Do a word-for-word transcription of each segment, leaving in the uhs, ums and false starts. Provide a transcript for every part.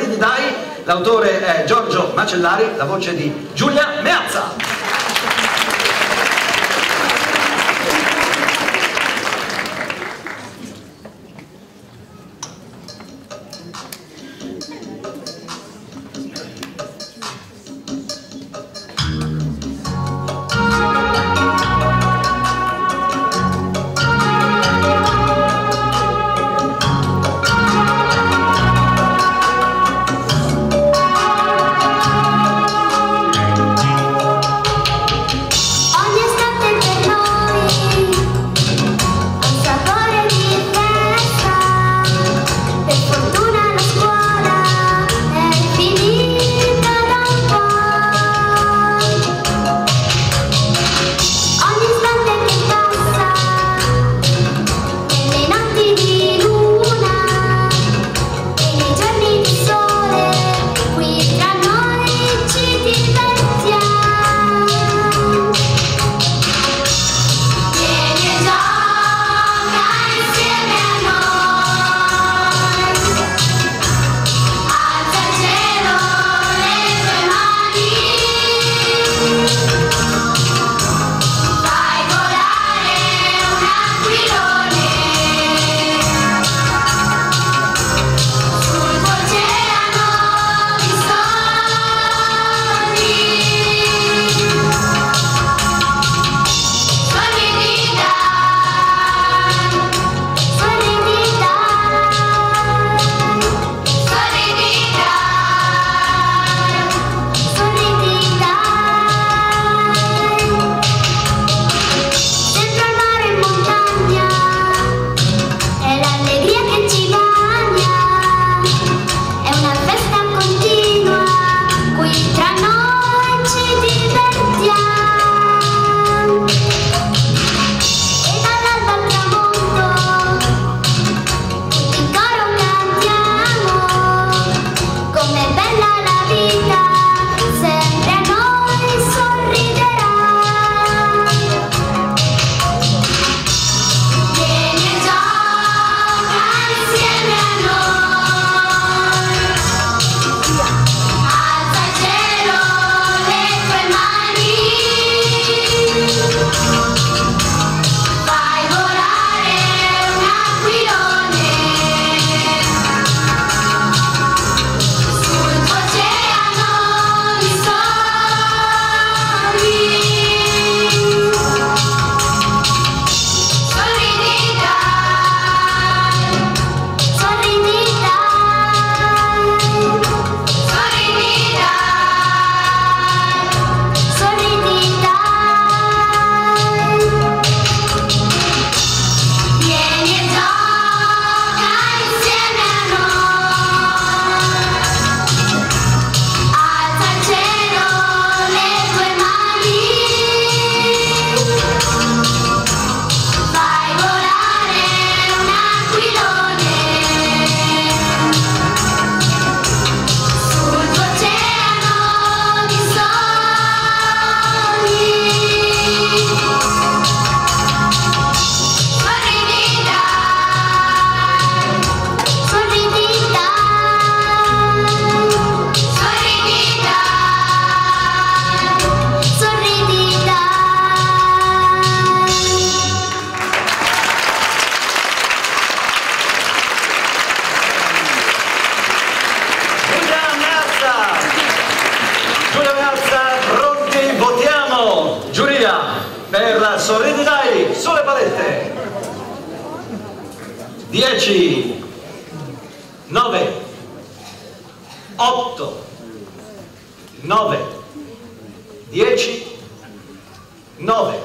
Sorridi Dai, l'autore è Giorgio Macellari, la voce di Giulia Meazza. Per Sorridi Dai, sulle palette. dieci, nove, otto, nove, dieci, nove,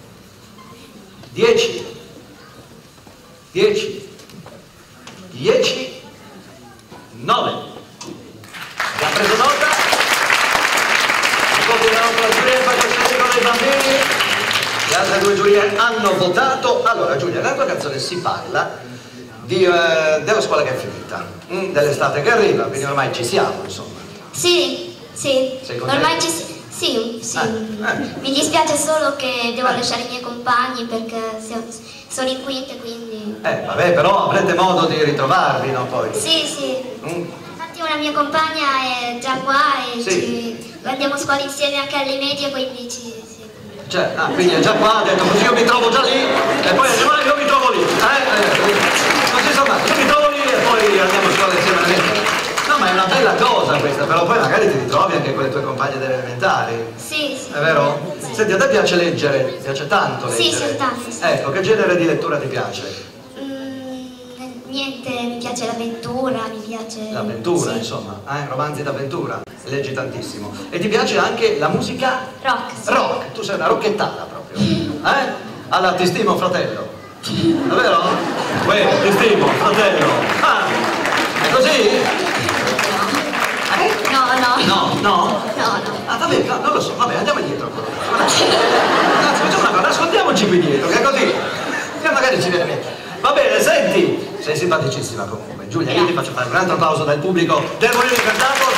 dieci, dieci, dieci, nove. Abbiamo preso nota. Continuiamo con la giuria, faccio sentire con i bambini. Le altre due giurie hanno votato. Allora Giulia, nella tua canzone si parla di, eh, della scuola che è finita, mm, dell'estate che arriva, quindi ormai ci siamo, insomma. Sì, sì, ormai ci siamo. Sì, sì. Ah, eh. Mi dispiace solo che devo eh. lasciare i miei compagni perché sono in quinta, quindi... Eh, vabbè, però avrete modo di ritrovarvi, no, poi? Sì, sì. Mm. Infatti una una mia compagna è già qua e sì. ci... andiamo a scuola insieme anche alle medie, quindi ci... Sì. Cioè, ah, quindi è già qua, ha detto così io mi trovo già lì e poi andiamo io mi trovo lì. Eh? Eh, così insomma, io mi trovo lì e poi andiamo a scuola insieme alle medie. No, ma è una bella cosa questa, però poi magari ti ritrovi anche con le tue compagne delle elementari. Sì, sì. È vero? Sì. Senti, a te piace leggere? Ti piace tanto leggere? Sì, sì, tanto. Sì. Ecco, che genere di lettura ti piace? Niente, mi piace l'avventura, mi piace... L'avventura, sì. insomma, eh? Romanzi d'avventura, leggi tantissimo. E ti piace anche la musica? Rock, sì. Rock, tu sei una rocchettata proprio, eh? Allora, ti stimo, fratello. È vero? Uè, ti stimo, fratello. Ah, è così? Eh? No, no. No, no? No, no. Ah, vabbè, no, non lo so, vabbè, andiamo dietro. Anzi, facciamo una cosa, nascondiamoci qui dietro, che è così. Che magari ci viene bene. Va bene, senti, sei simpaticissima comunque. Giulia, io ti faccio fare un grande applauso dal pubblico del Mulino Incantato.